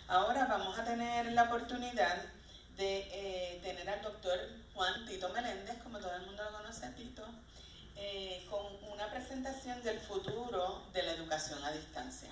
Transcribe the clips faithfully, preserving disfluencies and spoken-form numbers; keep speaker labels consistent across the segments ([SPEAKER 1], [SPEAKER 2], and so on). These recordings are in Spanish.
[SPEAKER 1] Ahora vamos a tener la oportunidad de eh, tener al doctor Juan Tito Meléndez, como todo el mundo lo conoce a Tito, eh, con una presentación del futuro de la educación a distancia.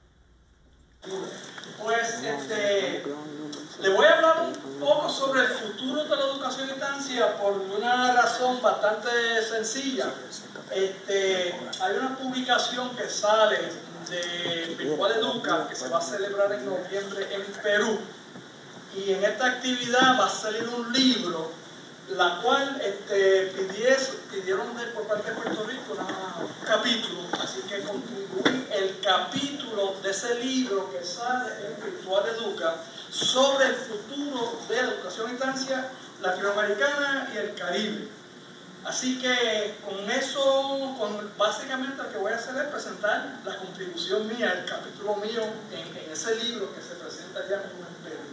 [SPEAKER 2] Pues este, le voy a hablar un poco sobre el futuro de la educación a distancia por una razón bastante sencilla. Este, hay una publicación que sale de Virtual Educa que se va a celebrar en noviembre en Perú, y en esta actividad va a salir un libro, la cual este, pidies, pidieron de, por parte de Puerto Rico un capítulo, así que contribuí el capítulo de ese libro que sale en Virtual Educa sobre el futuro de la educación a distancia latinoamericana y el Caribe. Así que con eso, con, básicamente lo que voy a hacer es presentar la contribución mía, el capítulo mío en, en ese libro que se presenta ya en un Perú.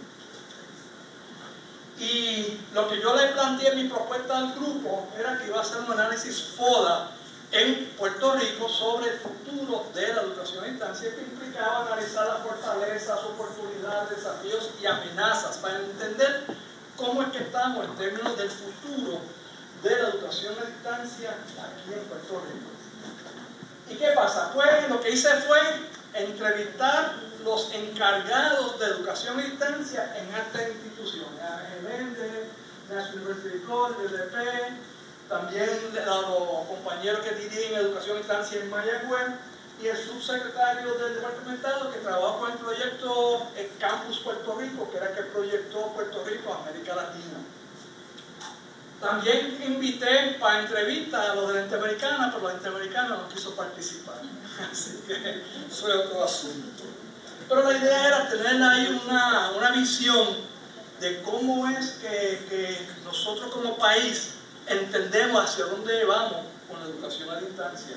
[SPEAKER 2] Y lo que yo le planteé en mi propuesta al grupo era que iba a hacer un análisis FODA en Puerto Rico sobre el futuro de la educación a distancia, que implicaba analizar las fortalezas, oportunidades, desafíos y amenazas para entender cómo es que estamos en términos del futuro de la educación a distancia aquí en Puerto Rico. ¿Y qué pasa? Pues lo que hice fue entrevistar los encargados de educación a distancia en estas instituciones, A G Méndez, National University College, L P, también a los compañeros que dirigen educación a distancia en Mayagüez, y el subsecretario del departamentado que trabaja con el proyecto Campus Puerto Rico, que era el que proyectó Puerto Rico a América Latina. También invité para entrevistas a los de la Interamericana, pero la Interamericana no quiso participar, así que eso es otro asunto. Pero la idea era tener ahí una, una visión de cómo es que, que nosotros como país entendemos hacia dónde vamos con la educación a distancia.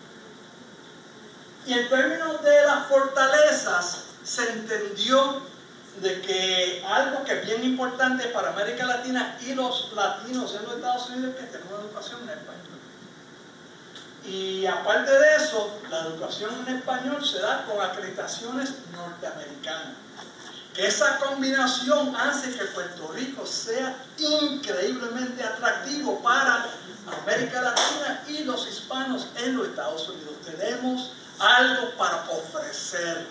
[SPEAKER 2] Y en términos de las fortalezas, se entendió de que algo que es bien importante para América Latina y los latinos en los Estados Unidos es que tenemos una educación en español. Y aparte de eso, la educación en español se da con acreditaciones norteamericanas. Que esa combinación hace que Puerto Rico sea increíblemente atractivo para América Latina y los hispanos en los Estados Unidos. Tenemos algo para ofrecer.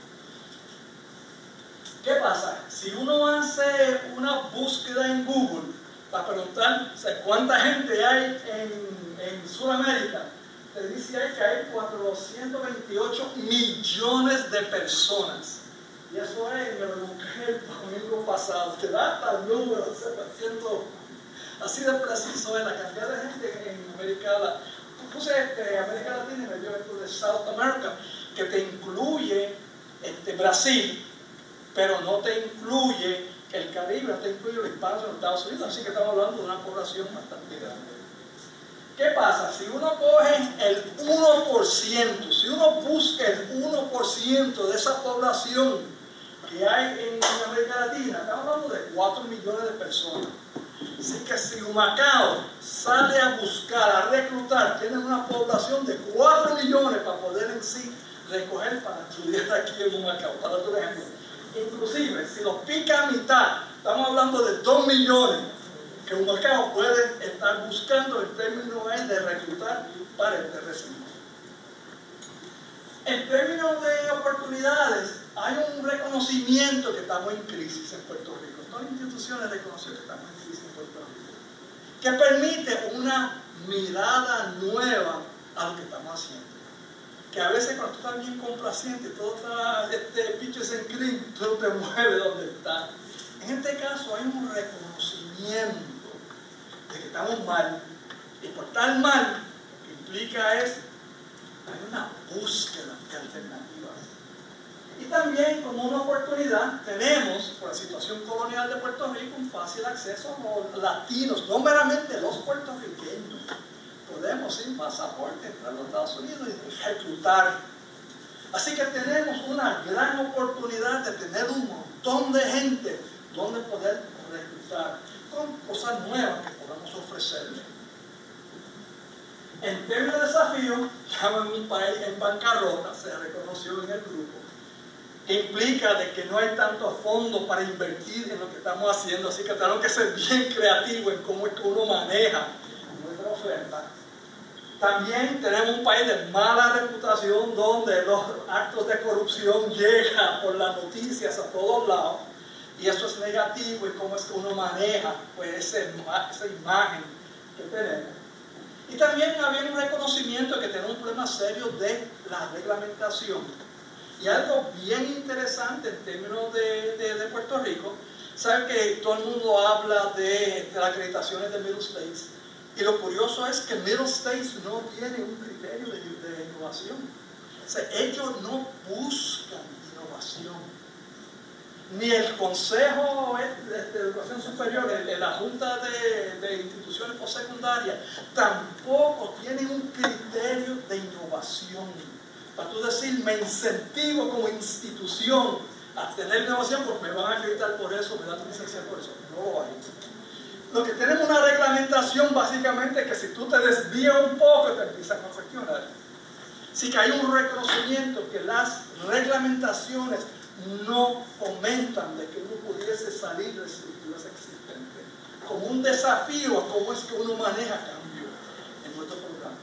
[SPEAKER 2] ¿Qué pasa? Si uno hace una búsqueda en Google para preguntar cuánta gente hay en, en Sudamérica, te dice ahí que hay cuatrocientos veintiocho millones de personas. Y eso es, me lo busqué el domingo pasado, te da hasta el número, así de preciso es la cantidad de gente en América Latina. Puse este, América Latina y me dio esto de South America, que te incluye este, Brasil, pero no te incluye el Caribe, no te incluye los hispanos en los Estados Unidos, así que estamos hablando de una población bastante grande. ¿Qué pasa? Si uno coge el uno por ciento, si uno busca el uno por ciento de esa población que hay en, en América Latina, estamos hablando de cuatro millones de personas. Así que si Humacao sale a buscar, a reclutar, tiene una población de cuatro millones para poder en sí recoger para estudiar aquí en Humacao, para otro ejemplo. Inclusive, si lo pica a mitad, estamos hablando de dos millones que Humacao puede estar buscando en términos de reclutar para este recinto. En términos de oportunidades, hay un reconocimiento que estamos en crisis en Puerto Rico. Todas las instituciones reconocen que estamos en crisis en Puerto Rico, que permite una mirada nueva a lo que estamos haciendo. Que a veces cuando tú estás bien complaciente, todo está, este pitches and cream, tú te mueves donde estás. En este caso hay un reconocimiento de que estamos mal, y por estar mal, lo que implica es hay una búsqueda de alternativas. Y también como una oportunidad tenemos, por la situación colonial de Puerto Rico, un fácil acceso a los latinos, no meramente los puertorriqueños. Podemos sin pasaporte entrar a los Estados Unidos y reclutar. Así que tenemos una gran oportunidad de tener un montón de gente donde poder reclutar con cosas nuevas que podamos ofrecerle. En términos de desafío, estamos en un país en bancarrota, se reconoció en el grupo. implica de que no hay tanto fondo para invertir en lo que estamos haciendo, así que tenemos que ser bien creativos en cómo es que uno maneja nuestra oferta. También tenemos un país de mala reputación donde los actos de corrupción llegan por las noticias a todos lados y eso es negativo y cómo es que uno maneja pues, ese, esa imagen que tenemos. Y también había un reconocimiento de que tenemos un problema serio de la reglamentación. Y algo bien interesante en términos de, de, de Puerto Rico, saben que todo el mundo habla de, de las acreditaciones de Middle States, y lo curioso es que Middle States no tiene un criterio de, de innovación. O sea, ellos no buscan innovación. Ni el Consejo de, de Educación Superior, el, la Junta de, de Instituciones Postsecundarias, tampoco tienen un criterio de innovación. Para tú decir, me incentivo como institución a tener innovación porque me van a acreditar por eso, me dan licencia por eso. No lo hay. Lo que tenemos una reglamentación básicamente es que si tú te desvías un poco te empiezan a cuestionar. Así que hay un reconocimiento que las reglamentaciones no fomentan de que uno pudiese salir de estructuras existentes. Como un desafío a cómo es que uno maneja cambio en nuestro programa.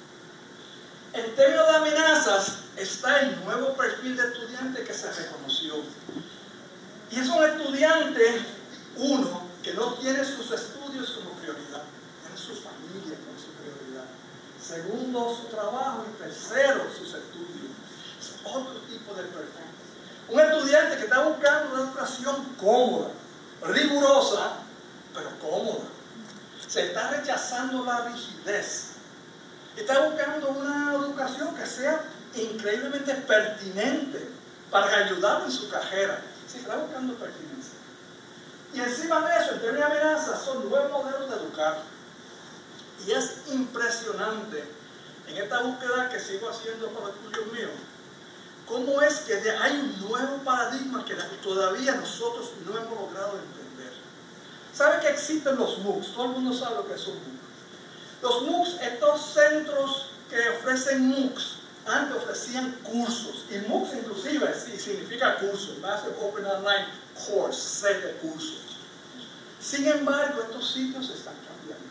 [SPEAKER 2] En términos de amenazas está el nuevo perfil de estudiante que se reconoció. Y es un estudiante, uno, que no tiene sus estudios como prioridad, tiene su familia como su prioridad. Segundo, su trabajo. Y tercero, sus estudios. Es otro tipo de perfil. Un estudiante que está buscando una educación cómoda, rigurosa, pero cómoda. Se está rechazando la rigidez. Está buscando una educación que sea increíblemente pertinente para ayudarlo en su carrera. Sí, está buscando pertinencia. Y encima de eso, en términos de amenazas, son nuevos modelos de educar. Y es impresionante en esta búsqueda que sigo haciendo para los estudios míos, cómo es que hay un nuevo paradigma que todavía nosotros no hemos logrado entender. ¿Saben que existen los MOOCs? Todo el mundo sabe lo que es un MOOC. Los MOOCs, estos centros que ofrecen MOOCs, antes ofrecían cursos, y MOOCs inclusive sí, significa curso, Massive Open Online Course, set de cursos. Sin embargo, estos sitios están cambiando.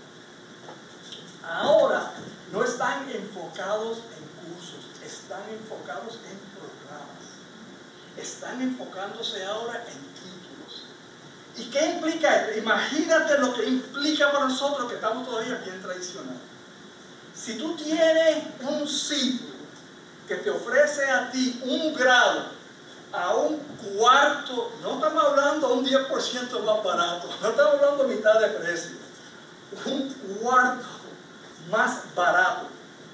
[SPEAKER 2] Ahora no están enfocados en cursos, están enfocados en programas. Están enfocándose ahora en títulos. ¿Y qué implica esto? Imagínate lo que implica para nosotros que estamos todavía bien tradicionales. Si tú tienes un sitio que te ofrece a ti un grado a un cuarto, no estamos hablando a un diez por ciento más barato, no estamos hablando a mitad de precio, un cuarto más barato.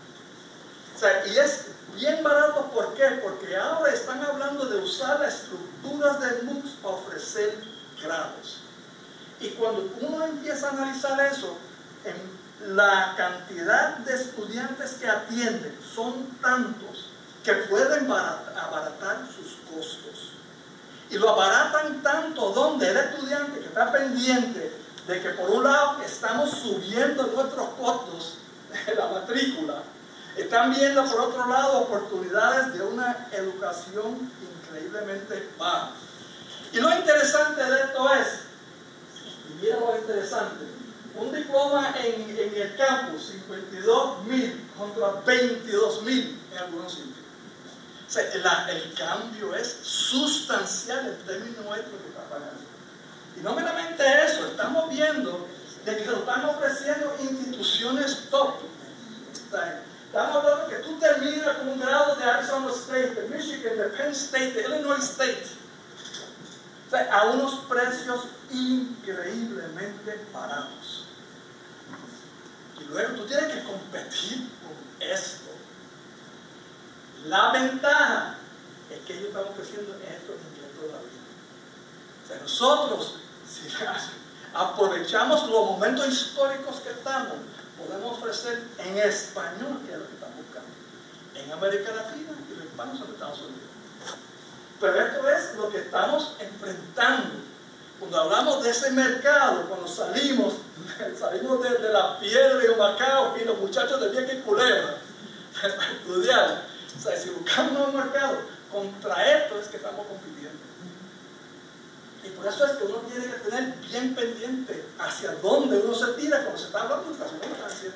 [SPEAKER 2] O sea, y es bien barato, ¿por qué? Porque ahora están hablando de usar las estructuras de MOOCs para ofrecer grados. Y cuando uno empieza a analizar eso, en la cantidad de estudiantes que atienden son tantos que pueden abaratar sus costos. Y lo abaratan tanto donde el estudiante que está pendiente de que por un lado estamos subiendo nuestros costos de la matrícula, están viendo por otro lado oportunidades de una educación increíblemente baja. Y lo interesante de esto es, y mira lo interesante, un diploma en, en el campus, cincuenta y dos mil contra veintidós mil en algunos sitios. O sea, la, el cambio es sustancial en términos nuestros que está pagando. Y no meramente eso, estamos viendo de que lo están ofreciendo instituciones top. O sea, estamos hablando que tú terminas con un grado de Arizona State, de Michigan, de Penn State, de Illinois State. O sea, a unos precios increíblemente baratos. Y luego tú tienes que competir con esto. La ventaja es que ellos están ofreciendo esto en inglés todavía. O sea, nosotros, si aprovechamos los momentos históricos que estamos, podemos ofrecer en español, que es lo que están buscando, en América Latina y los hispanos en Estados Unidos. Pero esto es lo que estamos enfrentando. Cuando hablamos de ese mercado, cuando salimos, salimos de, de la piedra y Macao y los muchachos de Vieques y Culebra para estudiar. O sea, si buscamos un nuevo mercado, Contra esto es que estamos compitiendo. Y por eso es que uno tiene que tener bien pendiente hacia dónde uno se tira cuando se está hablando de educación financiera.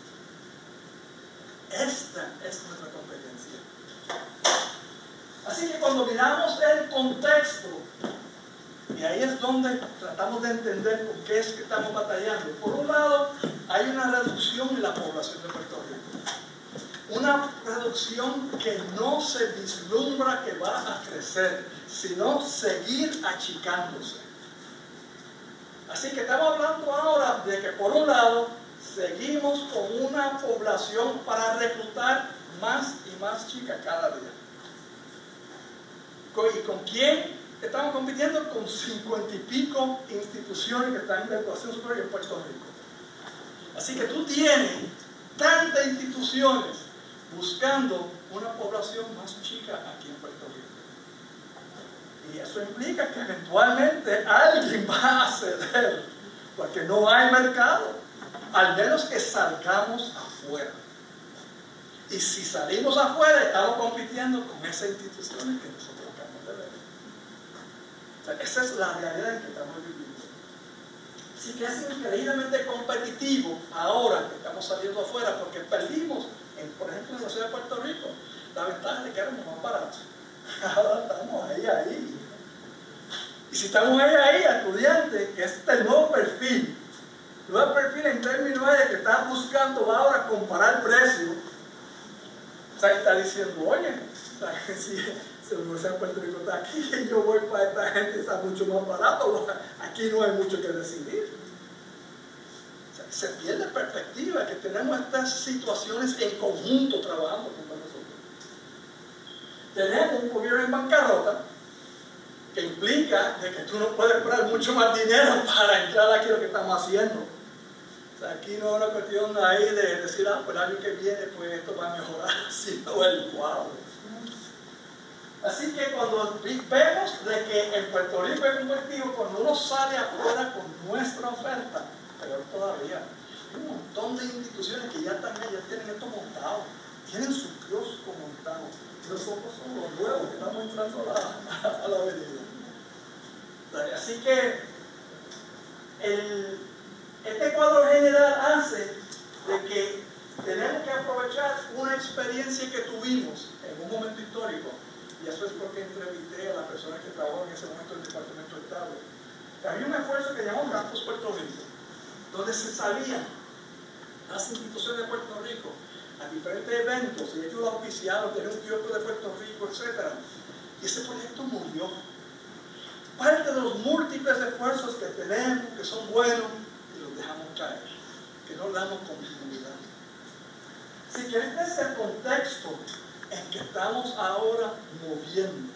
[SPEAKER 2] Esta es nuestra competencia. Así que cuando miramos el contexto, y ahí es donde tratamos de entender por qué es que estamos batallando. Por un lado, hay una reducción en la población de Puerto Rico. Una reducción que no se vislumbra que va a crecer, sino seguir achicándose. Así que estamos hablando ahora de que por un lado, seguimos con una población para reclutar más y más chicas cada día. ¿Y con quién estamos compitiendo? Con cincuenta y pico instituciones que están en la educación superior en Puerto Rico. Así que tú tienes tantas instituciones buscando una población más chica aquí en Puerto Rico. Y eso implica que eventualmente alguien va a ceder, porque no hay mercado, al menos que salgamos afuera. Y si salimos afuera, estamos compitiendo con esas instituciones que nosotros acabamos de ver. O sea, esa es la realidad en que estamos viviendo. Así que es increíblemente competitivo ahora que estamos saliendo afuera, porque perdimos, en, por ejemplo, en la ciudad de Puerto Rico, la ventaja de que éramos más baratos. Ahora estamos ahí, ahí. Y si estamos ahí, ahí, estudiantes, que es este nuevo perfil, nuevo perfil en términos de que están buscando ahora comparar precios. O sea, está diciendo, oye, si, si la Universidad de Puerto Rico está aquí y yo voy para esta gente, está mucho más barato, aquí no hay mucho que decidir. O sea, se pierde perspectiva que tenemos estas situaciones en conjunto trabajando con nosotros. Tenemos un gobierno en bancarrota, que implica de que tú no puedes cobrar mucho más dinero para entrar aquí a lo que estamos haciendo. O sea, aquí no es una cuestión ahí de decir, ah, pues el año que viene pues esto va a mejorar, sino el cuadro. Así que cuando vemos de que en Puerto Rico es competitivo, cuando uno sale afuera con nuestra oferta, peor todavía, hay un montón de instituciones que ya también ya tienen esto montado, tienen su kiosco montado. Nosotros somos los nuevos que estamos entrando a la, a la avenida. Así que el, este cuadro general hace de que tenemos que aprovechar una experiencia que tuvimos en un momento histórico, y eso es porque entrevisté a la persona que trabajó en ese momento en el Departamento de Estado. Había un esfuerzo que llamó Campus Puerto Rico, donde se salían las instituciones de Puerto Rico a diferentes eventos, y ellos lo auspiciaron, tenían un kiosco de Puerto Rico, etcétera. Y ese proyecto murió. Parte de los múltiples esfuerzos que tenemos, que son buenos, y los dejamos caer, que no damos continuidad. Así que este es el contexto en que estamos ahora moviendo.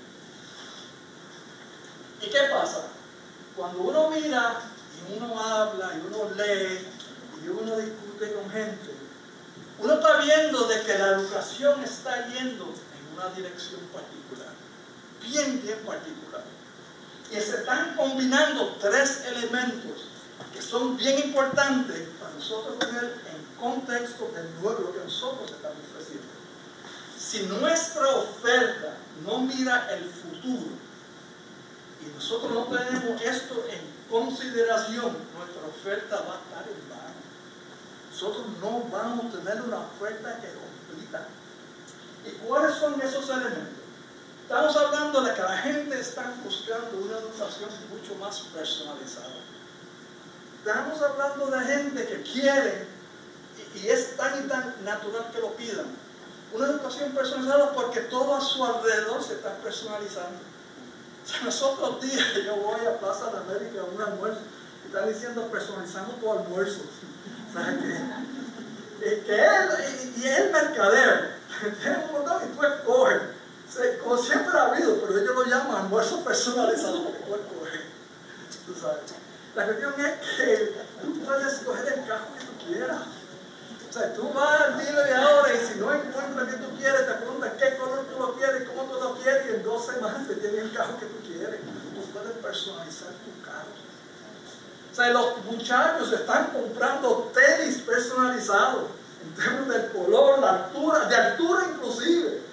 [SPEAKER 2] ¿Y qué pasa? Cuando uno mira, y uno habla, y uno lee, y uno discute con gente, uno está viendo de que la educación está yendo en una dirección particular, bien, bien particular. Y se están combinando tres elementos que son bien importantes para nosotros ver en contexto del nuevo lo que nosotros estamos ofreciendo. Si nuestra oferta no mira el futuro y nosotros no tenemos esto en consideración, nuestra oferta va a estar en vano. Nosotros no vamos a tener una oferta que completa. ¿Y cuáles son esos elementos? Estamos hablando de que la gente está buscando una educación mucho más personalizada. Estamos hablando de gente que quiere, y, y es tan y tan natural que lo pidan, una educación personalizada porque todo a su alrededor se está personalizando. O sea, los otros días yo voy a Plaza de América a un almuerzo y están diciendo personalizando tu almuerzo. O sea, que, que él, y, y el mercadero tiene un montón y tú escoges. O sea, como siempre ha habido, pero ellos lo llaman almuerzo personalizado porque tú escoges. Tú sabes. La cuestión es que tú puedes escoger el carro que tú quieras. O sea, tú vas al dealer ahora y si no encuentras que tú quieres, te preguntas qué color tú lo quieres, cómo tú lo quieres, y en dos semanas te tienen el carro que tú quieres. Tú puedes personalizar tu carro. O sea, los muchachos están comprando tenis personalizados en términos del color, la altura, de altura inclusive.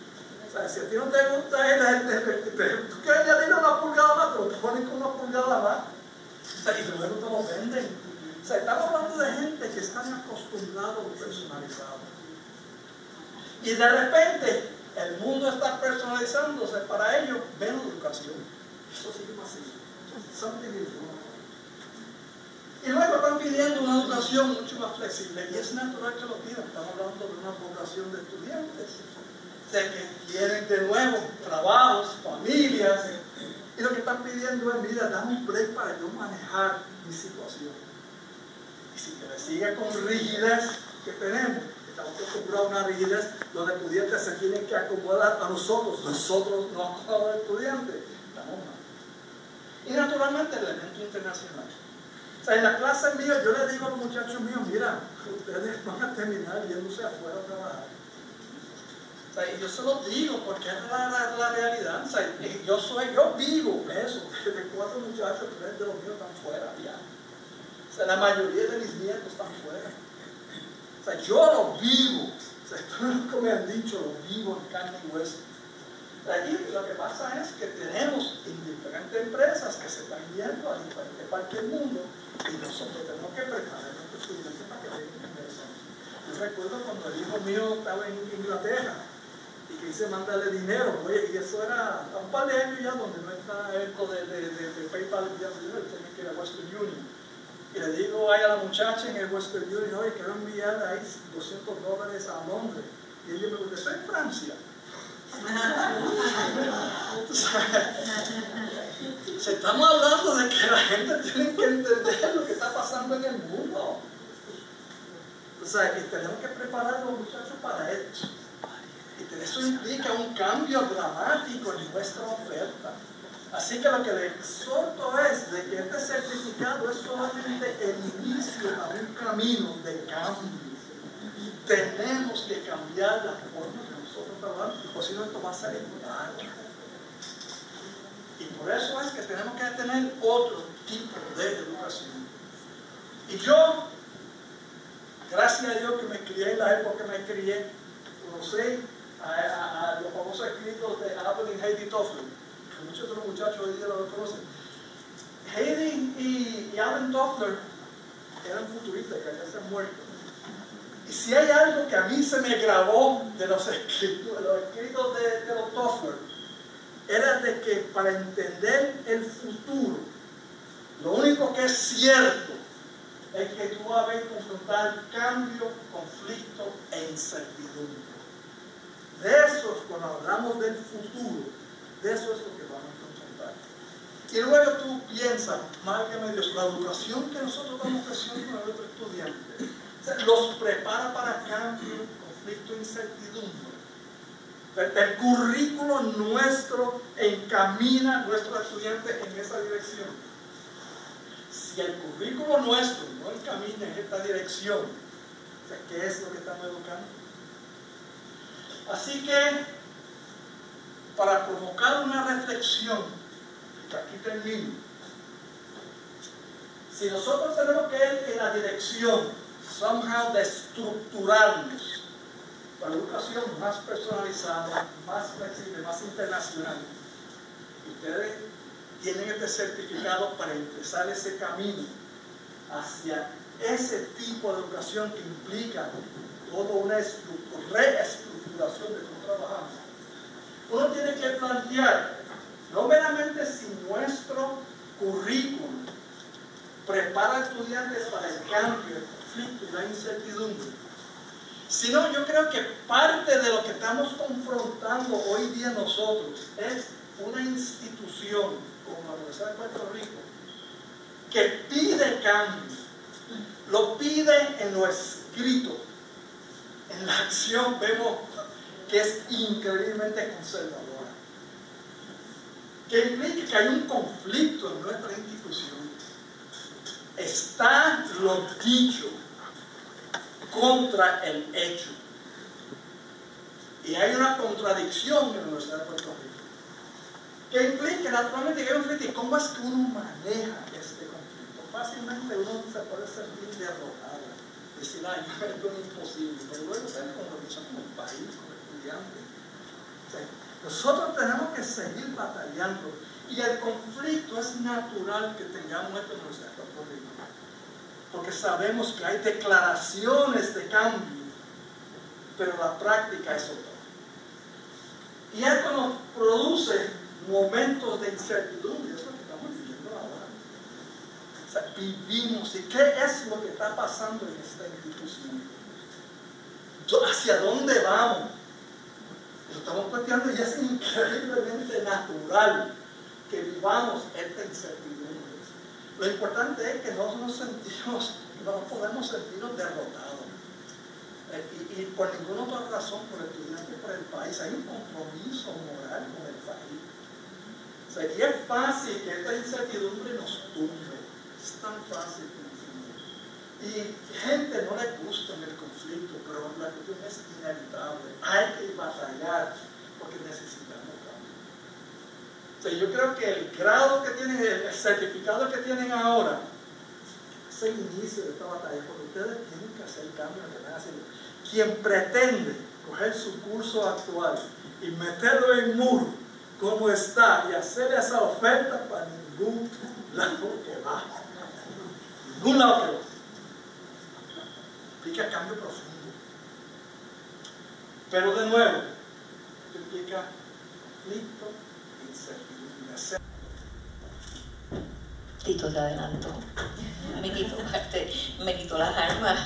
[SPEAKER 2] O sea, si a ti no te gusta el, el, el, el, el tú quieres añadirle una pulgada más, te lo ponen con una pulgada más. O sea, y luego te lo venden. O sea, estamos hablando de gente que están acostumbrados a lo personalizado. Y de repente, el mundo está personalizándose para ellos, menos educación. Eso sí que es así. Something is wrong. Y luego están pidiendo una educación mucho más flexible. Y es natural que lo pidan. Estamos hablando de una población de estudiantes. O sea, que quieren de nuevo trabajos, familias. Y lo que están pidiendo es, mira, dame un break para yo manejar mi situación. Y si te sigue con rigidez que tenemos, estamos acostumbrados a una rigidez donde el estudiante se tiene que acomodar a nosotros, nosotros no acomodamos al estudiante, estamos mal. Y naturalmente el elemento internacional. O sea, en la clase mía yo le digo a los muchachos míos, mira, ustedes van a terminar yéndose afuera a trabajar. O sea, y yo se lo digo porque es la, la, la realidad. O sea, yo soy, yo vivo eso. De cuatro muchachos, tres de los míos están fuera ya. O sea, la mayoría de mis nietos están fuera. O sea, yo lo vivo. O sea, como me han dicho, lo vivo en carne y hueso. Y lo que pasa es que tenemos diferentes empresas que se están yendo a diferentes partes del mundo y nosotros tenemos que preparar a nuestros estudiantes para que vengan eso. Yo recuerdo cuando el hijo mío estaba en Inglaterra y que hice mandarle dinero, oye, y eso era a un par de años ya donde no está esto de, de, de, de PayPal y ya tenía que ir a Western Union. Y le digo ahí a la muchacha en el Western Union, oye, quiero enviar ahí doscientos dólares a Londres. Y ella me dice, ¿soy en Francia? Se estamos hablando de que la gente tiene que entender lo que está pasando en el mundo. O sea, que tenemos que preparar a los muchachos para esto. Y eso implica un cambio dramático en nuestra oferta. Así que lo que le exhorto es de que este certificado es solamente el inicio a un camino de cambio. Tenemos que cambiar la forma que nosotros trabajamos, y por si no esto va a salir mal. Y por eso es que tenemos que tener otro tipo de educación. Y yo, gracias a Dios que me crié en la época que me crié, conocí a, a, a los famosos escritos de Alvin y Heidi Toffler, que muchos de los muchachos hoy día lo conocen. Heidi y, y Alvin Toffler eran futuristas que ya se han muerto. Y si hay algo que a mí se me grabó de los escritos de, los escritos de, de los Toffler, era de que para entender el futuro, lo único que es cierto es que tú vas a ver confrontar cambio, conflicto e incertidumbre. De eso, cuando hablamos del futuro, de eso es lo que vamos a confrontar. Y luego tú piensas, márgame Dios, la educación que nosotros estamos ofreciendo a nuestros estudiantes, o sea, los prepara para cambio, conflicto e incertidumbre. El, el currículo nuestro encamina a nuestros estudiantes en esa dirección. Si el currículo nuestro no encamina en esta dirección, o sea, ¿qué es lo que estamos educando? Así que, para provocar una reflexión, que aquí termino, si nosotros tenemos que ir en la dirección, somehow, de estructurarnos para la educación más personalizada, más flexible, más internacional, ustedes tienen este certificado para empezar ese camino hacia ese tipo de educación que implica toda una reestructuración de cómo trabajamos. Uno tiene que plantear no meramente si nuestro currículum prepara a estudiantes para el cambio, el conflicto y la incertidumbre, sino yo creo que parte de lo que estamos confrontando hoy día nosotros es una institución como la Universidad de Puerto Rico que pide cambio, lo pide en lo escrito, en la acción vemos que es increíblemente conservadora, que implica que hay un conflicto en nuestra institución. Está lo dicho contra el hecho. Y hay una contradicción en la Universidad de Puerto Rico, que implica naturalmente que hay un conflicto. ¿Y cómo es que uno maneja este conflicto? Fácilmente uno se puede sentir derrotado, decir, ay, esto es imposible, pero luego se como lo que son como país, como estudiantes. ¿sí? Nosotros tenemos que seguir batallando. Y el conflicto es natural que tengamos esto en nuestra Puerto Rico. Porque sabemos que hay declaraciones de cambio, pero la práctica es otra. Y esto nos produce momentos de incertidumbre, eso es lo que estamos viviendo ahora. O sea, vivimos, ¿y qué es lo que está pasando en esta institución? ¿Hacia dónde vamos? Lo estamos cuestionando y es increíblemente natural que vivamos esta incertidumbre. Lo importante es que no nos sentimos, no podemos sentirnos derrotados. Eh, y, y por ninguna otra razón, por el estudiante y por el país, hay un compromiso moral con el país. O sea, y es fácil que esta incertidumbre nos tumbe. Es tan fácil que nos tumbe. Y gente no le gusta en el conflicto, pero la cuestión es inevitable. Hay que batallar porque necesitamos cambio. O sea, yo creo que el grado que tienen, el certificado que tienen ahora, es el inicio de esta batalla, porque ustedes tienen que hacer cambios en lo que están haciendo. Quien pretende coger su curso actual y meterlo en muro como está y hacer esa oferta para ningún lado que va. Ningún lado que va. Implica cambio profundo. Pero de nuevo, implica conflicto e incertidumbre.
[SPEAKER 3] Tito te adelantó. Me quitó, me quitó las armas.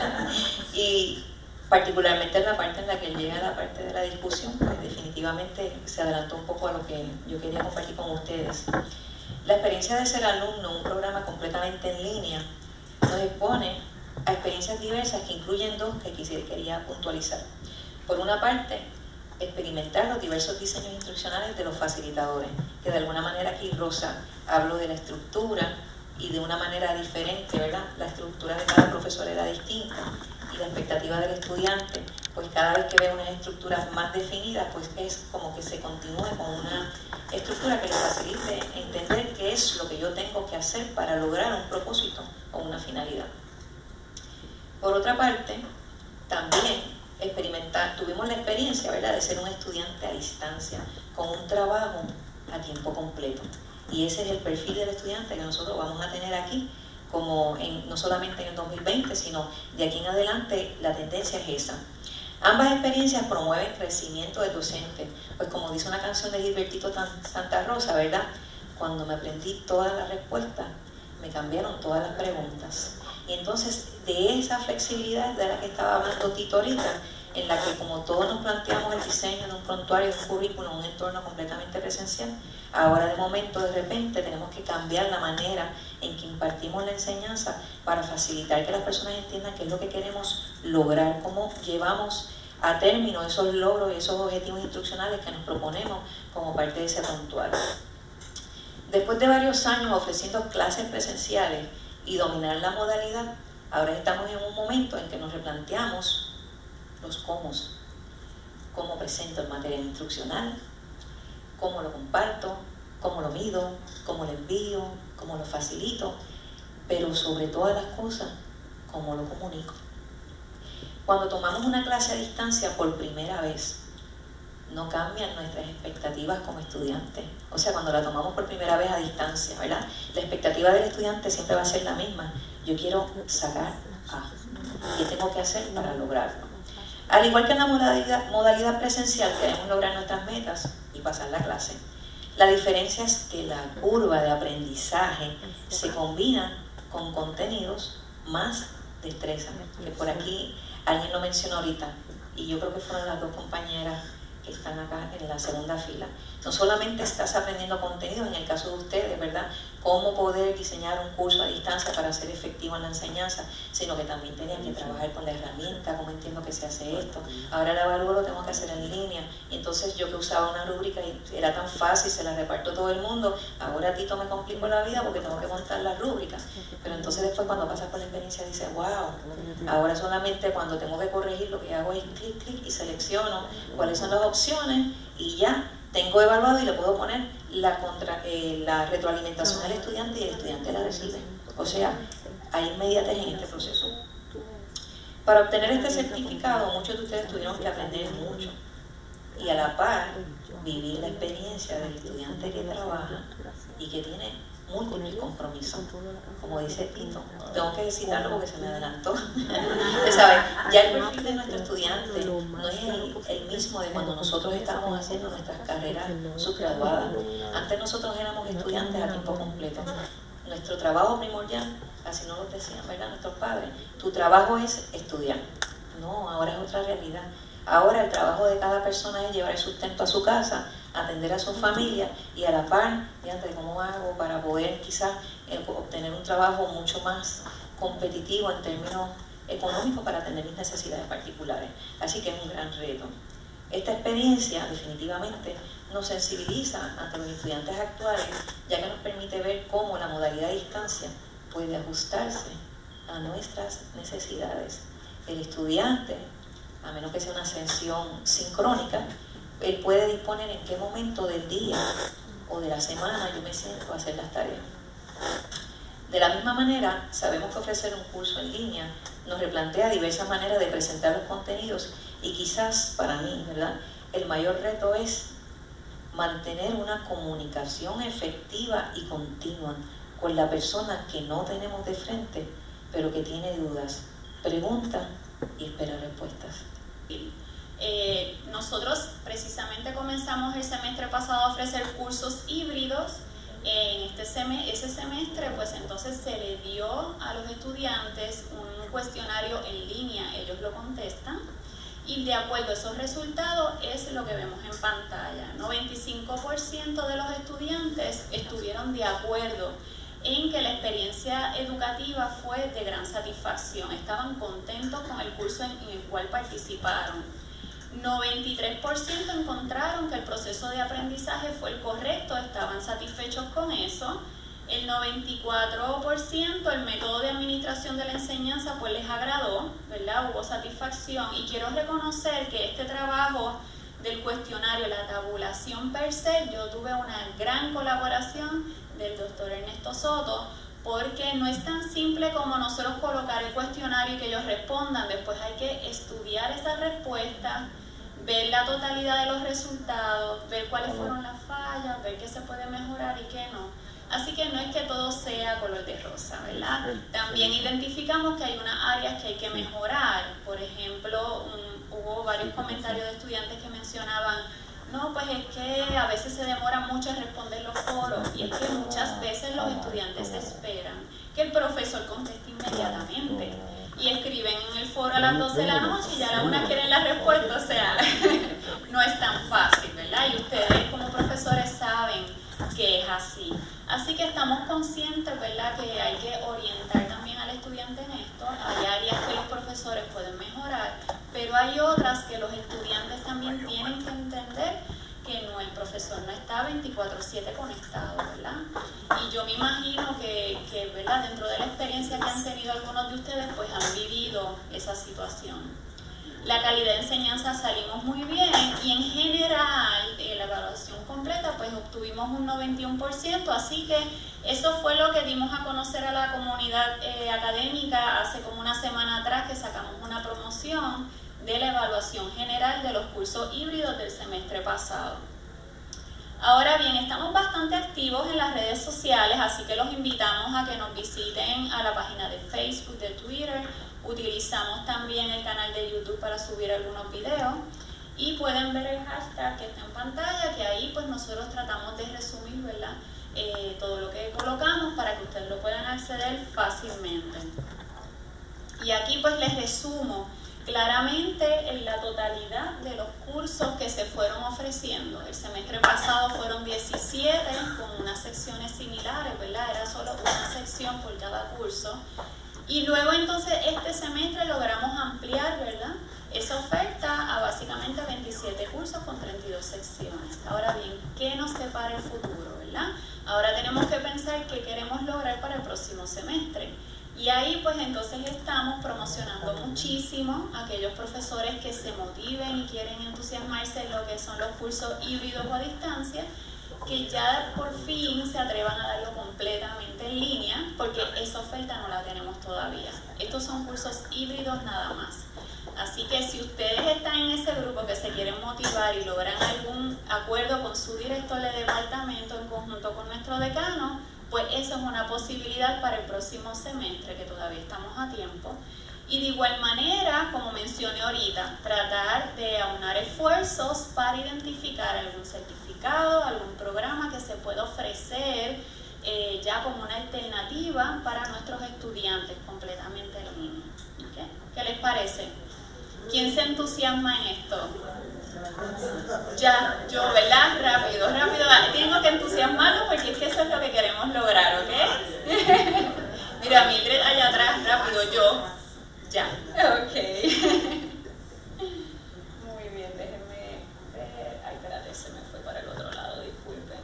[SPEAKER 3] Y particularmente en la parte en la que llega la parte de la discusión, pues definitivamente se adelantó un poco a lo que yo quería compartir con ustedes. La experiencia de ser alumno, un programa completamente en línea, nos expone a experiencias diversas que incluyen dos que quería puntualizar. Por una parte, experimentar los diversos diseños instruccionales de los facilitadores, que de alguna manera aquí Rosa habló de la estructura y de una manera diferente, ¿verdad? La estructura de cada profesor era distinta y la expectativa del estudiante, pues cada vez que ve unas estructuras más definidas, pues es como que se continúe con una estructura que le facilite entender qué es lo que yo tengo que hacer para lograr un propósito o una finalidad. Por otra parte, también experimentar, tuvimos la experiencia, ¿verdad?, de ser un estudiante a distancia, con un trabajo a tiempo completo. Y ese es el perfil del estudiante que nosotros vamos a tener aquí, como en, no solamente en el dos mil veinte, sino de aquí en adelante la tendencia es esa. Ambas experiencias promueven crecimiento del docente, pues como dice una canción de Gilbertito Santa Rosa, ¿verdad? Cuando me aprendí todas las respuestas, me cambiaron todas las preguntas. Y entonces, de esa flexibilidad de la que estaba hablando Tito ahorita, en la que como todos nos planteamos el diseño de un prontuario, de un currículum, un entorno completamente presencial, ahora de momento, de repente, tenemos que cambiar la manera en que impartimos la enseñanza para facilitar que las personas entiendan qué es lo que queremos lograr, cómo llevamos a término esos logros y esos objetivos instruccionales que nos proponemos como parte de ese prontuario. Después de varios años ofreciendo clases presenciales y dominar la modalidad, ahora estamos en un momento en que nos replanteamos los cómo, cómo presento el material instruccional, cómo lo comparto, cómo lo mido, cómo lo envío, cómo lo facilito, pero sobre todas las cosas, cómo lo comunico. Cuando tomamos una clase a distancia por primera vez, no cambian nuestras expectativas como estudiantes. O sea, cuando la tomamos por primera vez a distancia, ¿verdad? La expectativa del estudiante siempre va a ser la misma. Yo quiero sacar A. ¿Qué tengo que hacer para lograrlo? Al igual que en la modalidad, modalidad presencial, queremos lograr nuestras metas y pasar la clase. La diferencia es que la curva de aprendizaje se combina con contenidos más destreza. Que por aquí alguien lo mencionó ahorita, y yo creo que fueron las dos compañeras que están acá en la segunda fila. No solamente estás aprendiendo contenidos, en el caso de ustedes, ¿verdad?, cómo poder diseñar un curso a distancia para ser efectivo en la enseñanza, sino que también tenían que trabajar con la herramienta, cómo entiendo que se hace esto. Ahora la evalúo, lo tengo que hacer en línea, y entonces yo que usaba una rúbrica y era tan fácil, se la reparto a todo el mundo, ahora a Tito me complico la vida porque tengo que montar las rúbricas. Pero entonces después cuando pasas por la experiencia dices, wow, ahora solamente cuando tengo que corregir lo que hago es clic, clic y selecciono cuáles son las opciones y ya tengo evaluado y le puedo poner la, contra, eh, la retroalimentación al estudiante y el estudiante la recibe. O sea, hay inmediatez en este proceso. Para obtener este certificado, muchos de ustedes tuvieron que aprender mucho. y a la par vivir la experiencia del estudiante que trabaja y que tiene múltiples compromisos. Como dice Tito, tengo que citarlo porque se me adelantó. ¿Sabes? Ya el perfil de nuestro estudiante no es el, el mismo de cuando nosotros estábamos haciendo nuestras carreras subgraduadas. Antes nosotros éramos estudiantes a tiempo completo. Nuestro trabajo primordial, así nos lo decían, ¿verdad?, nuestros padres, tu trabajo es estudiar. No, ahora es otra realidad. Ahora el trabajo de cada persona es llevar el sustento a su casa, atender a su familia y a la par, fíjate, ¿cómo hago para poder quizás eh, obtener un trabajo mucho más competitivo en términos económicos para atender mis necesidades particulares? Así que es un gran reto. Esta experiencia definitivamente nos sensibiliza ante los estudiantes actuales, ya que nos permite ver cómo la modalidad de distancia puede ajustarse a nuestras necesidades. El estudiante, a menos que sea una sesión sincrónica, él puede disponer en qué momento del día o de la semana yo me siento a hacer las tareas. De la misma manera, sabemos que ofrecer un curso en línea nos replantea diversas maneras de presentar los contenidos y quizás para mí, ¿verdad?, el mayor reto es mantener una comunicación efectiva y continua con la persona que no tenemos de frente, pero que tiene dudas, pregunta y espera respuestas.
[SPEAKER 4] Eh, nosotros precisamente comenzamos el semestre pasado a ofrecer cursos híbridos. En este sem ese semestre, pues entonces se le dio a los estudiantes un cuestionario en línea, ellos lo contestan y de acuerdo a esos resultados es lo que vemos en pantalla. noventa y cinco por ciento de los estudiantes estuvieron de acuerdo en que la experiencia educativa fue de gran satisfacción, estaban contentos con el curso en, en el cual participaron. noventa y tres por ciento encontraron que el proceso de aprendizaje fue el correcto, estaban satisfechos con eso. El noventa y cuatro por ciento el método de administración de la enseñanza pues les agradó, ¿verdad? Hubo satisfacción y quiero reconocer que este trabajo del cuestionario, la tabulación per se, yo tuve una gran colaboración del doctor Ernesto Soto, porque no es tan simple como nosotros colocar el cuestionario y que ellos respondan, después hay que estudiar esa respuesta, ver la totalidad de los resultados, ver cuáles fueron las fallas, ver qué se puede mejorar y qué no. Así que no es que todo sea color de rosa, ¿verdad? También identificamos que hay unas áreas que hay que mejorar. Por ejemplo, un, hubo varios comentarios de estudiantes que mencionaban, no, pues es que a veces se demora mucho en responder los foros y es que muchas veces los estudiantes esperan que el profesor conteste inmediatamente y escriben en el foro a las doce de la noche y ya a la una quieren la respuesta, o sea, no es tan fácil, ¿verdad? Y ustedes como profesores saben que es así. Así que estamos conscientes, ¿verdad?, que hay que orientar también al estudiante en esto. Hay áreas que los profesores pueden mejorar, pero hay otras que los estudiantes también tienen que entender que no, el profesor no está veinticuatro siete conectado, ¿verdad? Y yo me imagino que, que, ¿verdad?, dentro de la experiencia que han tenido algunos de ustedes, pues han vivido esa situación. La calidad de enseñanza salimos muy bien y en general de la evaluación completa pues obtuvimos un noventa y uno por ciento, así que eso fue lo que dimos a conocer a la comunidad eh, académica hace como una semana atrás, que sacamos una promoción de la evaluación general de los cursos híbridos del semestre pasado. Ahora bien, estamos bastante activos en las redes sociales, así que los invitamos a que nos visiten a la página de Facebook, de Twitter. Utilizamos también el canal de YouTube para subir algunos videos y pueden ver el hashtag que está en pantalla, que ahí pues nosotros tratamos de resumir, ¿verdad?, eh, todo lo que colocamos para que ustedes lo puedan acceder fácilmente. Y aquí pues les resumo claramente en la totalidad de los cursos que se fueron ofreciendo. El semestre pasado fueron diecisiete con unas secciones similares, ¿verdad? Era solo una sección por cada curso. Y luego entonces este semestre logramos ampliar, ¿verdad?, esa oferta a básicamente veintisiete cursos con treinta y dos secciones. Ahora bien, ¿qué nos separa el futuro, verdad? Ahora tenemos que pensar qué queremos lograr para el próximo semestre. Y ahí pues entonces estamos promocionando muchísimo a aquellos profesores que se motiven y quieren entusiasmarse en lo que son los cursos híbridos o a distancia, que ya por fin se atrevan a darlo completamente en línea, porque esa oferta no la tenemos todavía. Estos son cursos híbridos nada más. Así que si ustedes están en ese grupo que se quieren motivar y logran algún acuerdo con su director de departamento en conjunto con nuestro decano, pues eso es una posibilidad para el próximo semestre, que todavía estamos a tiempo. Y de igual manera, como mencioné ahorita, tratar de aunar esfuerzos para identificar algún certificado, algún programa que se pueda ofrecer eh, ya como una alternativa para nuestros estudiantes completamente en línea. ¿Okay? ¿Qué les parece? ¿Quién se entusiasma en esto? Ya, yo, ¿verdad? Rápido, rápido. Tengo que entusiasmarlo porque es que eso es lo que queremos lograr, ¿ok? Mira, Mildred allá atrás, rápido, yo. Ya, ok. Muy bien, déjenme ver. Ay, espérate, se me fue para el otro lado, disculpen.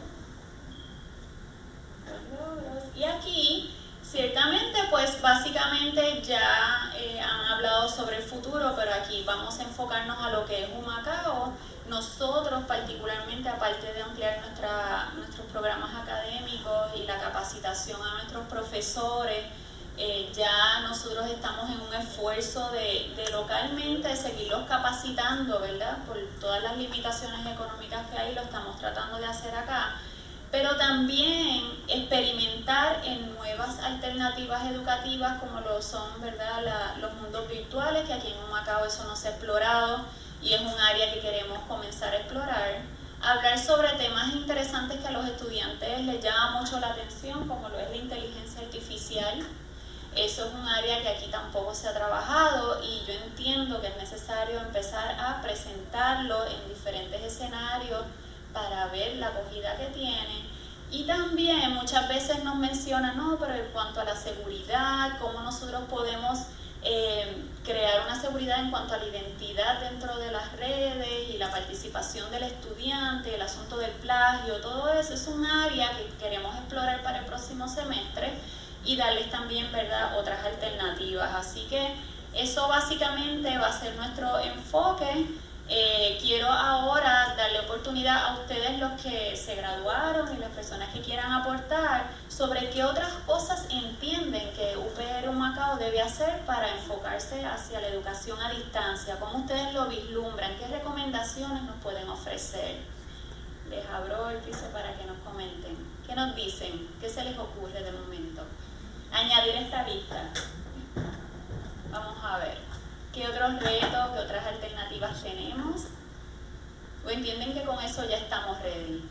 [SPEAKER 4] Y aquí, ciertamente, pues básicamente ya eh, han hablado sobre el futuro, pero aquí vamos a enfocarnos a lo que es Humacao. Nosotros, particularmente, aparte de ampliar nuestra, nuestros programas académicos y la capacitación a nuestros profesores, Eh, ya nosotros estamos en un esfuerzo de, de localmente seguirlos capacitando, ¿verdad? Por todas las limitaciones económicas que hay, lo estamos tratando de hacer acá, pero también experimentar en nuevas alternativas educativas como lo son, ¿verdad? La, los mundos virtuales, que aquí en Humacao eso no se ha explorado y es un área que queremos comenzar a explorar. Hablar sobre temas interesantes que a los estudiantes les llama mucho la atención, como lo es la inteligencia artificial. Eso es un área que aquí tampoco se ha trabajado y yo entiendo que es necesario empezar a presentarlo en diferentes escenarios para ver la acogida que tiene. Y también muchas veces nos mencionan, no, pero en cuanto a la seguridad, cómo nosotros podemos eh, crear una seguridad en cuanto a la identidad dentro de las redes y la participación del estudiante, el asunto del plagio, todo eso es un área que queremos explorar para el próximo semestre y darles también, ¿verdad?, otras alternativas. Así que eso básicamente va a ser nuestro enfoque. Eh, quiero ahora darle oportunidad a ustedes, los que se graduaron y las personas que quieran aportar, sobre qué otras cosas entienden que U P R Humacao debe hacer para enfocarse hacia la educación a distancia. ¿Cómo ustedes lo vislumbran? ¿Qué recomendaciones nos pueden ofrecer? Les abro el piso para que nos comenten. ¿Qué nos dicen? ¿Qué se les ocurre de momento? Añadir esta lista. Vamos a ver. ¿Qué otros retos, qué otras alternativas tenemos? ¿O entienden que con eso ya estamos ready?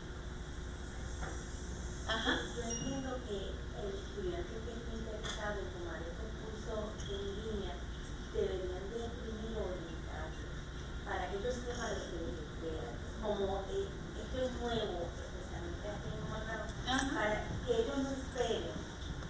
[SPEAKER 4] Ajá.
[SPEAKER 5] Yo entiendo que el estudiante que esté interesado en tomar estos cursos en línea deberían de primero orientarse para que ellos sepan lo que les espera. Como eh, esto es nuevo, especialmente aquí en Humacao, para que ellos no esperen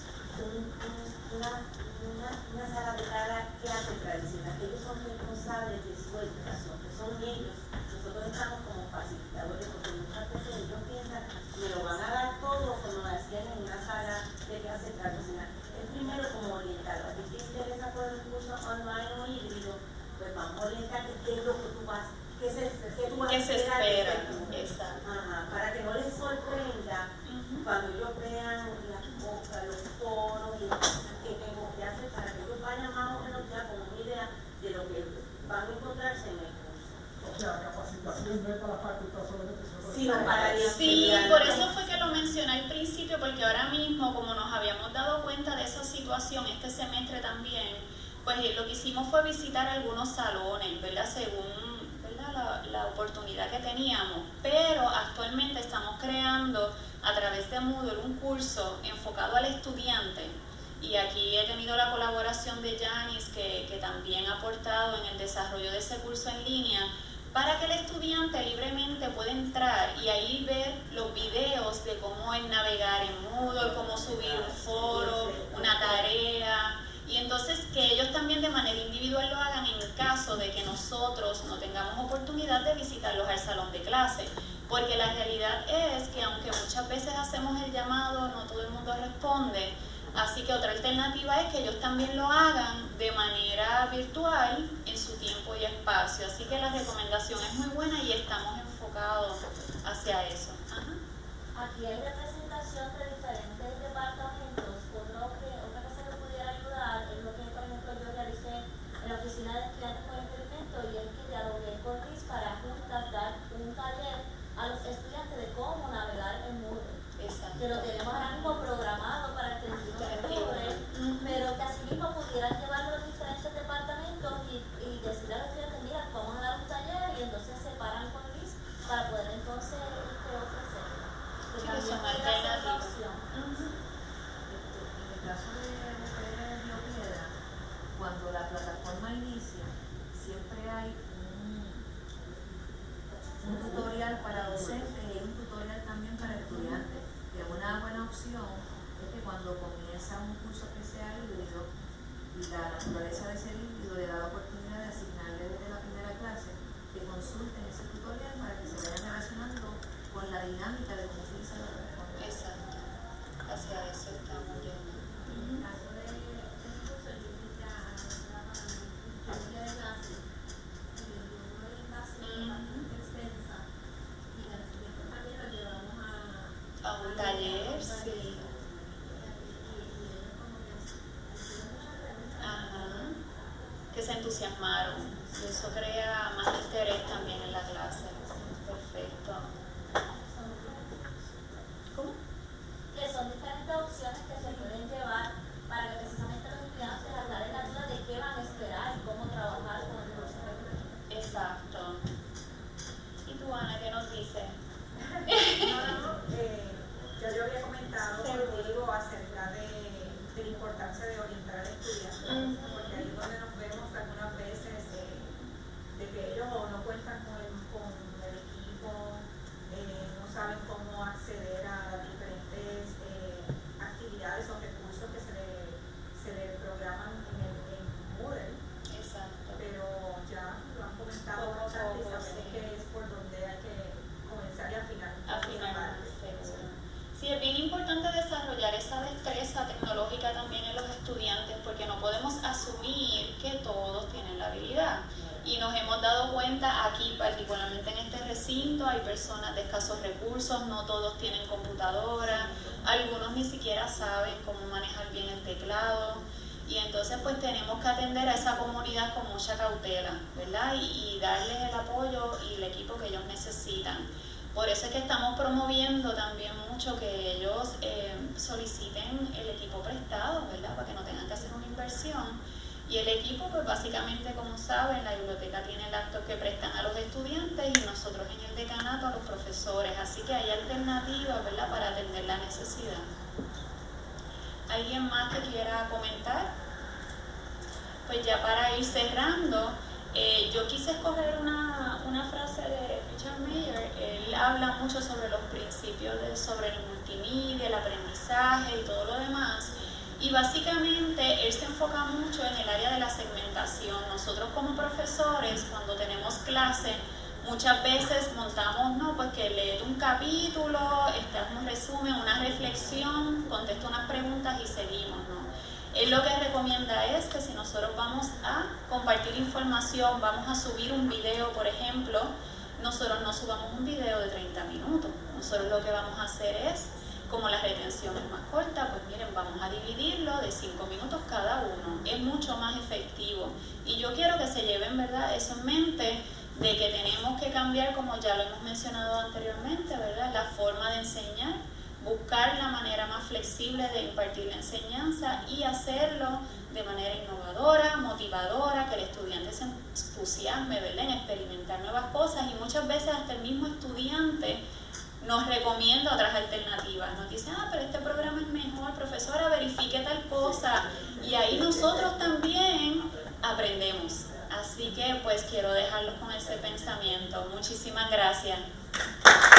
[SPEAKER 5] Un, un, una, una, una sala de cada clase tradicional. Ellos son responsables de su educación, que son ellos. Nosotros estamos como facilitadores, porque muchas veces ellos piensan que me lo van a dar todo como lo hacían en una sala de clase tradicional. Es primero como orientarlo. A ti te interesa por un curso online o híbrido, pues vamos a orientarte qué es lo que tú vas, qué se, qué tú vas
[SPEAKER 4] ¿Qué
[SPEAKER 5] a
[SPEAKER 4] se
[SPEAKER 5] esperar.
[SPEAKER 4] espera? Exacto.
[SPEAKER 5] Ajá, para que no les sorprenda uh-huh. cuando ellos vean las cosas, los foros y las cosas que tengo que hacer, para que ellos vayan más o menos ya con una idea de lo que van a encontrarse en el curso.
[SPEAKER 2] O sea, capacitación no es para la facultad solamente,
[SPEAKER 5] sino para el
[SPEAKER 4] Sí, por eso fue que lo mencioné al principio, porque ahora mismo, como nos habíamos dado cuenta de esa situación este semestre también, pues lo que hicimos fue visitar algunos salones, ¿verdad? Según La, la oportunidad que teníamos, pero actualmente estamos creando a través de Moodle un curso enfocado al estudiante, y aquí he tenido la colaboración de Janice, que, que también ha aportado en el desarrollo de ese curso en línea, para que el estudiante libremente pueda entrar y ahí ver los videos de cómo es navegar en Moodle, cómo subir un foro, una tarea. Y entonces que ellos también de manera individual lo hagan en caso de que nosotros no tengamos oportunidad de visitarlos al salón de clase. Porque la realidad es que aunque muchas veces hacemos el llamado, no todo el mundo responde. Así que otra alternativa es que ellos también lo hagan de manera virtual en su tiempo y espacio. Así que la recomendación es muy buena y estamos enfocados hacia eso. Ajá.
[SPEAKER 5] Aquí hay representación de diferentes departamentos. Otro que, otra cosa que pudiera ayudar es lo que, por ejemplo, yo realicé en la oficina de estudiantes con
[SPEAKER 6] ese es un tutorial también para estudiantes, que una buena opción es que cuando comienza un curso que sea híbrido, la naturaleza de ser híbrido le da la oportunidad de asignarle desde la primera clase que consulten ese tutorial para que se vayan relacionando con la dinámica de cómo utilizar la plataforma.
[SPEAKER 4] Exacto. Hacia eso estamos yendo.
[SPEAKER 5] En el caso de este curso, yo invité a la familia de clase y le dio una orientación bastante extensa y la siguiente también lo llevamos a,
[SPEAKER 4] A un taller, sí. Ajá. Que se entusiasmaron. Y eso crea más interés también en la clase. Perfecto. ¿Cómo?
[SPEAKER 5] que son diferentes opciones que se pueden llevar para que precisamente los estudiantes aclaren la duda de qué van a esperar y cómo trabajar con el curso.
[SPEAKER 4] Exacto. ¿Y tú, Ana, qué nos dices?
[SPEAKER 7] No, eh, ya yo había comentado contigo acerca de, de la importancia de orientar al estudiante,
[SPEAKER 4] Mm.
[SPEAKER 7] porque ahí es donde nos vemos algunas veces de, de que ellos o no cuentan con el, con el equipo, eh, no saben cómo acceder a las diferentes eh, actividades o recursos que se le, se le programan en, el, en Moodle,
[SPEAKER 4] Exacto.
[SPEAKER 7] pero ya lo han comentado
[SPEAKER 4] Poco a
[SPEAKER 7] bastante y
[SPEAKER 4] poco,
[SPEAKER 7] sabemos
[SPEAKER 4] sí.
[SPEAKER 7] que es por donde hay que comenzar y afinar un poco esa
[SPEAKER 4] Afinar,
[SPEAKER 7] parte.
[SPEAKER 4] seguro. Sí, es bien importante desarrollar esa destreza tecnológica también en los estudiantes porque no podemos asumir que todos tienen la habilidad. Y nos hemos dado cuenta aquí, particularmente en este recinto, hay personas de escasos recursos, no todos tienen computadora, algunos ni siquiera saben cómo manejar bien el teclado. Y entonces pues tenemos que atender a esa comunidad con mucha cautela, ¿verdad? Y, y darles el apoyo y el equipo que ellos necesitan. Por eso es que estamos promoviendo también mucho que ellos eh, soliciten el equipo prestado, ¿verdad? Para que no tengan que hacer una inversión. Y el equipo, pues básicamente, como saben, la biblioteca tiene laptops que prestan a los estudiantes y nosotros en el decanato a los profesores. Así que hay alternativas, ¿verdad? Para atender la necesidad. ¿Alguien más que quiera comentar? Pues ya para ir cerrando, eh, yo quise escoger una, una frase de Richard Mayer. Él habla mucho sobre los principios de, sobre el multimedia, el aprendizaje y todo lo demás. Y básicamente él se enfoca mucho en el área de la segmentación. Nosotros como profesores, cuando tenemos clase, muchas veces montamos, no, pues que lees un capítulo, este es un resumen, una reflexión, contesta unas preguntas y seguimos, ¿no? Él lo que recomienda es que si nosotros vamos a compartir información, vamos a subir un video, por ejemplo, nosotros no subamos un video de treinta minutos. Nosotros lo que vamos a hacer es, como la retención es más corta, pues miren, vamos a dividirlo de cinco minutos cada uno. Es mucho más efectivo. Y yo quiero que se lleven, ¿verdad?, eso en mente, de que tenemos que cambiar, como ya lo hemos mencionado anteriormente, ¿verdad?, la forma de enseñar, buscar la manera más flexible de impartir la enseñanza y hacerlo de manera innovadora, motivadora, que el estudiante se entusiasme, ¿verdad?, en experimentar nuevas cosas. Y muchas veces hasta el mismo estudiante nos recomienda otras alternativas, nos dice, ah, pero este programa es mejor, profesora, verifique tal cosa, y ahí nosotros también aprendemos. Así que pues quiero dejarlos con ese pensamiento. Muchísimas gracias.